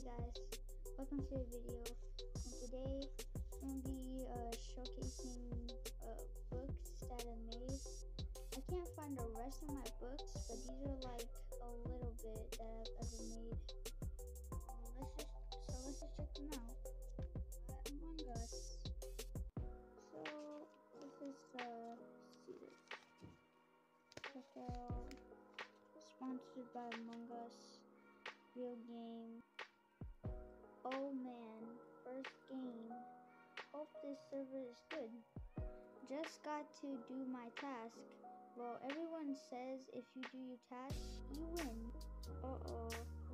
guys, welcome to the video, and today I'm going to be showcasing books that I made. I can't find the rest of my books, but these are like a little bit that I've ever made. Let's just check them out. Among Us. So this is see this. Check out. Sponsored by Among Us. Real game. Oh man, first game. Hope this server is good. Just got to do my task. Well, everyone says if you do your task, you win. Uh-oh.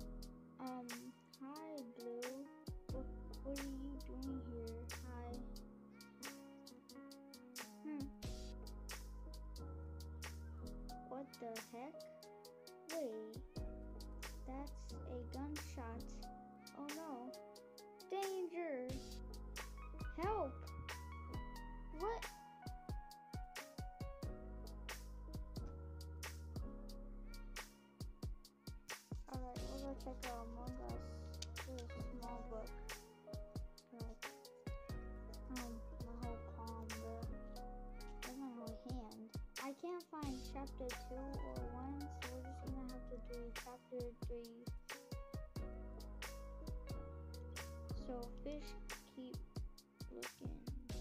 Hi, Blue. What are you doing here? Hi. What the heck? Wait. That's a gunshot. Oh no. Danger! Help! What? Alright, we're gonna check out Among Us. This is a small book. Like, my whole palm, bro. That's my whole hand. I can't find chapter 2 or 1, so we're just gonna have to do chapter 3. So fish keep looking.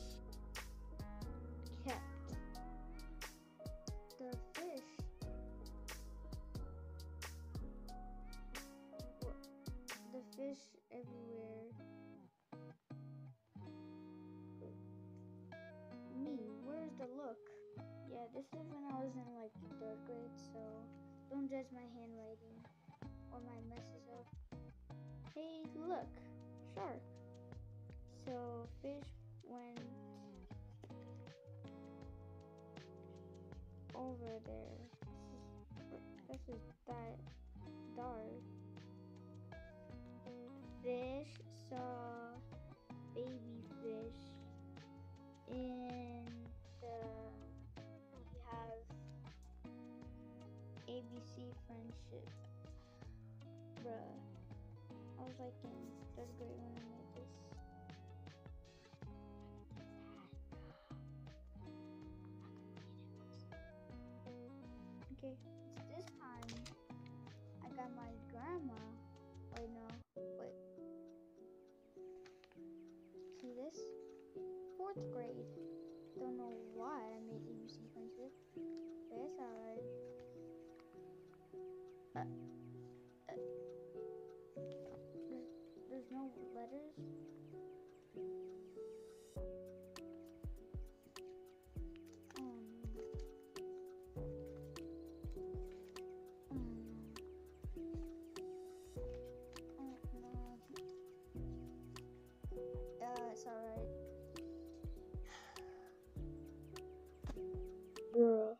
Kept. The fish. The fish everywhere. Me, where's the look? Yeah, this is when I was in like 3rd grade, so don't judge my handwriting or my messes up. Hey, look, shark. So fish went over there. This is dark. Fish saw baby fish in the. We have ABC friendship. Bruh. I was like in 3rd grade when I made this. Okay, so this time I got my grandma. Wait, no. Wait. See this? 4th grade. Don't know why I made ABC friendship. But it's alright. There's no letters. It's alright. Bruh.